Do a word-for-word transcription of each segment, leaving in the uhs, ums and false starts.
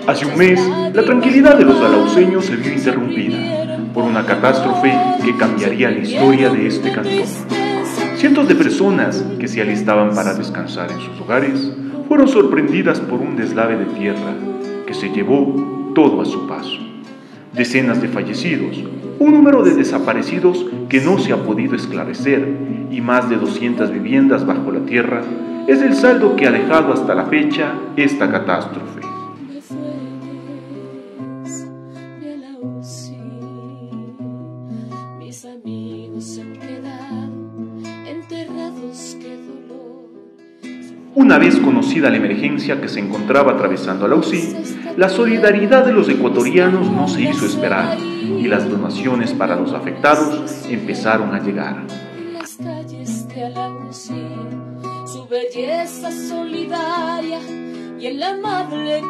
Hace un mes, la tranquilidad de los alauceños se vio interrumpida por una catástrofe que cambiaría la historia de este cantón. Cientos de personas que se alistaban para descansar en sus hogares fueron sorprendidas por un deslave de tierra que se llevó todo a su paso. Decenas de fallecidos, un número de desaparecidos que no se ha podido esclarecer y más de doscientas viviendas bajo la tierra es el saldo que ha dejado hasta la fecha esta catástrofe. Una vez conocida la emergencia que se encontraba atravesando Alausí, la solidaridad de los ecuatorianos no se hizo esperar y las donaciones para los afectados empezaron a llegar. Las calles de Alausí, su belleza solidaria y el amable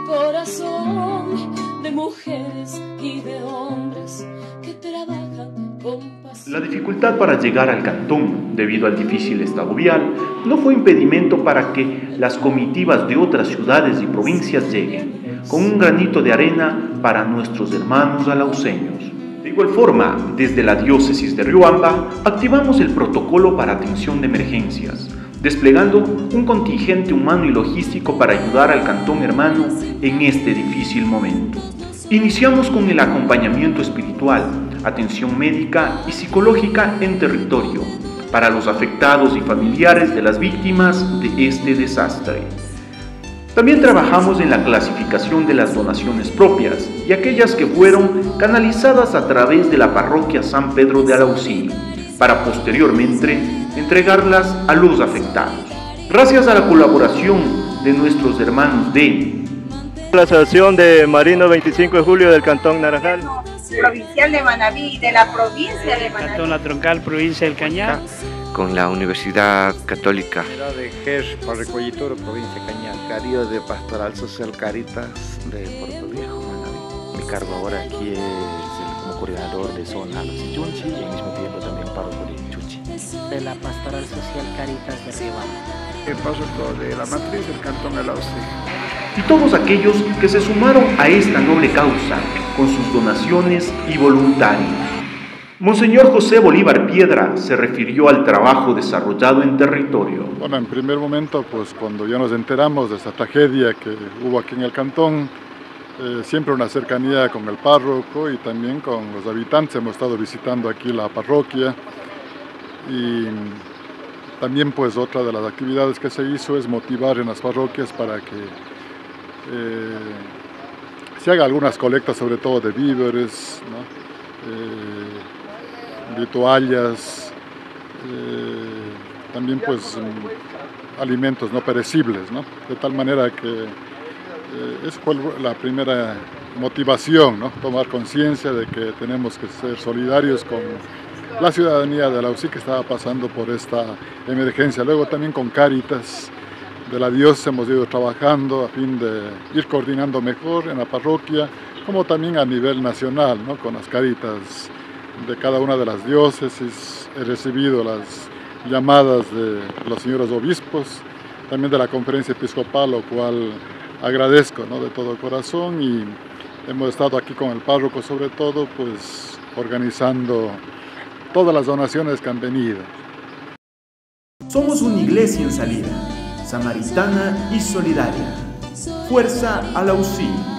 corazón de mujeres y de hombres que trabajan con pasión. La dificultad para llegar al cantón, debido al difícil estado vial, no fue impedimento para que las comitivas de otras ciudades y provincias lleguen, con un granito de arena para nuestros hermanos alauceños. De igual forma, desde la diócesis de Riobamba, activamos el protocolo para atención de emergencias, desplegando un contingente humano y logístico para ayudar al cantón hermano en este difícil momento. Iniciamos con el acompañamiento espiritual, atención médica y psicológica en territorio, para los afectados y familiares de las víctimas de este desastre. También trabajamos en la clasificación de las donaciones propias y aquellas que fueron canalizadas a través de la parroquia San Pedro de Alausí, para posteriormente entregarlas a los afectados. Gracias a la colaboración de nuestros hermanos de la Asociación de Marinos veinticinco de julio del Cantón Naranjal, provincial de Manabí, de la provincia de Manabí, Cantón La Troncal, provincia del Cañar, con la Universidad Católica de G E R, Parrecoyitoro, provincia de Cañar, Cario de Pastoral Social Caritas de Puerto Viejo, Manabí. Mi cargo ahora aquí es el, como coordinador de zona Los Ichunchi y al mismo tiempo también párroco de Ichunchi. De la Pastoral Social Caritas de Riobamba. El párroco de la matriz del Cantón Alausí. Y todos aquellos que se sumaron a esta noble causa con sus donaciones y voluntarios. Monseñor José Bolívar Piedra se refirió al trabajo desarrollado en territorio. Bueno, en primer momento, pues cuando ya nos enteramos de esta tragedia que hubo aquí en el cantón, eh, siempre una cercanía con el párroco y también con los habitantes. Hemos estado visitando aquí la parroquia y también pues otra de las actividades que se hizo es motivar en las parroquias para que Eh, se haga algunas colectas, sobre todo de víveres, ¿no? eh, de toallas, eh, también pues alimentos no perecibles, ¿no? De tal manera que eh, esa fue la primera motivación, ¿no? Tomar conciencia de que tenemos que ser solidarios con la ciudadanía de Alausí que estaba pasando por esta emergencia. Luego también con Cáritas de la diócesis hemos ido trabajando a fin de ir coordinando mejor en la parroquia, como también a nivel nacional, ¿no? Con las Cáritas de cada una de las diócesis. He recibido las llamadas de los señores obispos, también de la conferencia episcopal, lo cual agradezco, ¿no? De todo corazón, y hemos estado aquí con el párroco sobre todo, pues organizando todas las donaciones que han venido. Somos una iglesia en salida, samaritana y solidaria. Fuerza Alausí.